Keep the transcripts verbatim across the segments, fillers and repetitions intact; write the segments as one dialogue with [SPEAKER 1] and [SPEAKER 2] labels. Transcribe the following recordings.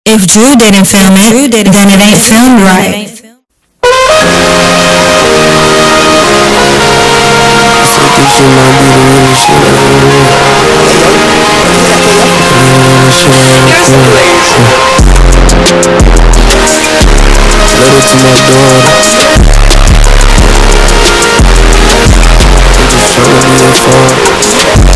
[SPEAKER 1] If Drew didn't film it, then it ain't filmed right.
[SPEAKER 2] Letter to my daughter. Just showing me a phone.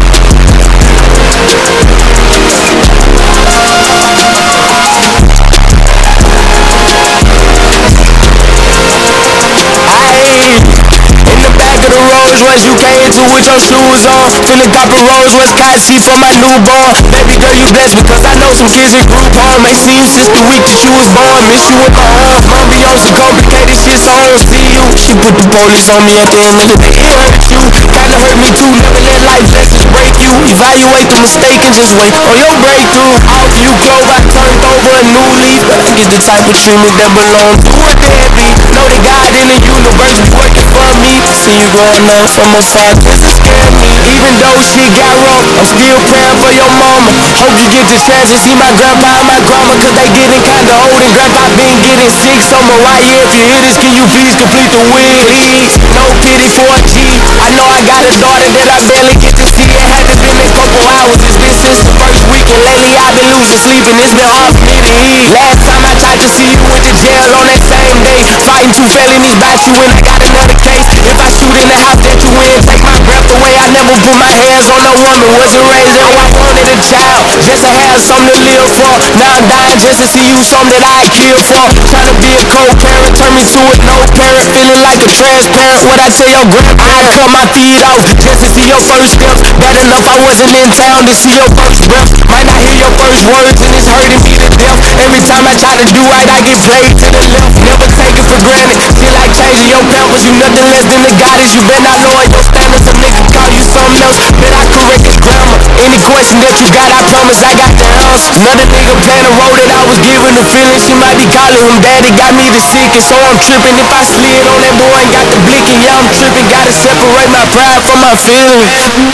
[SPEAKER 2] Rolls Royce, you came into with your shoes on. Finna cop a Rolls Royce car seat for my newborn. Baby girl, you blessed because I know some kids in group home. Ain't seen since the week that you was born. Miss you in my arms. Mom be on some complicated shit, so I don't see you. She put the police on me at the end of the day. It hurt you, kinda hurt me too. Never let life lessons break you. Evaluate the mistake and just wait on your breakthrough. Off you clove, I turned over a new leaf. I get the type of treatment that belongs to a deadbeat. Know that God in the universe be working for me. See you growing up from a side, this is scared me. Even though shit got rough, I'm still praying for your mama. Hope you get this chance to see my grandpa and my grandma, cause they getting kinda old and grandpa been getting sick. So Mariah, if you hear this, can you please complete the wish? No pity for a G. I know I got a daughter that I barely get to see. It had to been a couple hours. It's been since the first week, and lately I've been losing sleep, and it's been hard for me to eat. Last time I tried to see you, went to jail on that same day. Fighting two felonies about you, and I got another case. If I shoot in the house that you in, take my breath away. I never put my hands on no woman. Wasn't raised how I wanted a child, just to have something to live for. Now I'm dying just to see you, something that I kill for. Trying to be a co-parent, turn me to a no-parent. Feeling like a transparent. What I tell your grandpa, I cut my feet off just to see your first steps. Bad enough I wasn't in town to see your first breath. Might not hear your first words and it's hurting me to death. Every time I try to do right, I get played to the left. Never take it for granted. Feel like changing your pampers. You nothing less than a goddess. You better not lower your standards. A nigga call you something else. Bet I correct his grammar. Any question that you got, I promise I got the answer. Another nigga playing a role that I was giving the feeling. She might be calling him daddy. Got me the sick, and so I'm tripping. If I slid on that boy and got the blinking, yeah, I'm tripping. Gotta separate my pride from my feelings.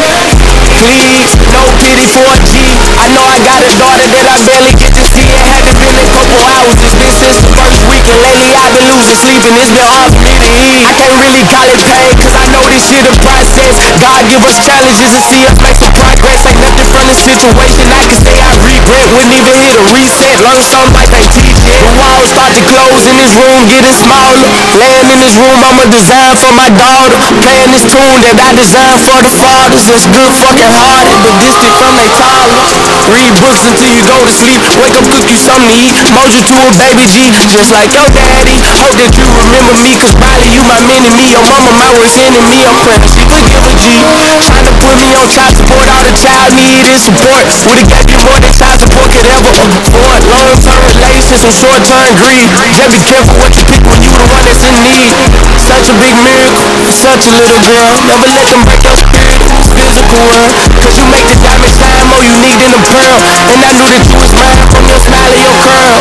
[SPEAKER 2] Please, no pity for a G. I know I got a daughter that I barely get to see. It had to been a couple hours. It's been since the first week, and lately I've been losing sleep, and it's been hard for me to eat. I can't really call it pain, cause I know this shit a process. God give us challenges and see us make some progress. Ain't nothing from the situation I can say I regret. Wouldn't even hit a reset. Learn something like they teach it. The walls start to close in this room, getting smaller. Laying in this room, I'm a design for my daughter. Playing this tune that I designed for the fathers. It's good fucking hearted, but distant from they toddlers. Read books until you go to sleep. Wake up, cook you something to eat. Mold you to a baby G, just like your daddy. Hope that you remember me, cause probably you my mini-me. Your mama my worst enemy. I'm praying she forgive a G. Trying to put me on child support. All the child need is support. Would've gave you more than child support could ever afford. Long-term relations and short-term greed. Just be careful what you pick when you the one that's in need. Such a big miracle for such a little girl. Never let them break your spirit in this physical world, cause you make the diamond shine more unique than a pearl. And I knew that you was mine from your smile and your curl.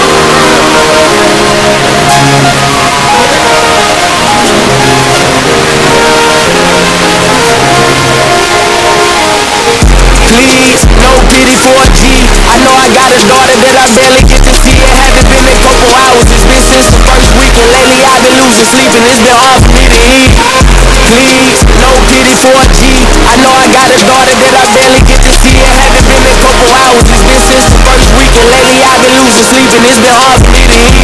[SPEAKER 2] Please, no pity for a G. I know I got a daughter that I barely get to see. It had to been a couple hours. It's been since the first week, and lately I've been losing sleep, and it's been hard for me to eat. Please, no pity for a G. I know I got a daughter that I barely get to see. It had to been a couple hours. It's been since the first week, and lately I've been losing sleep, and it's been hard for me to eat.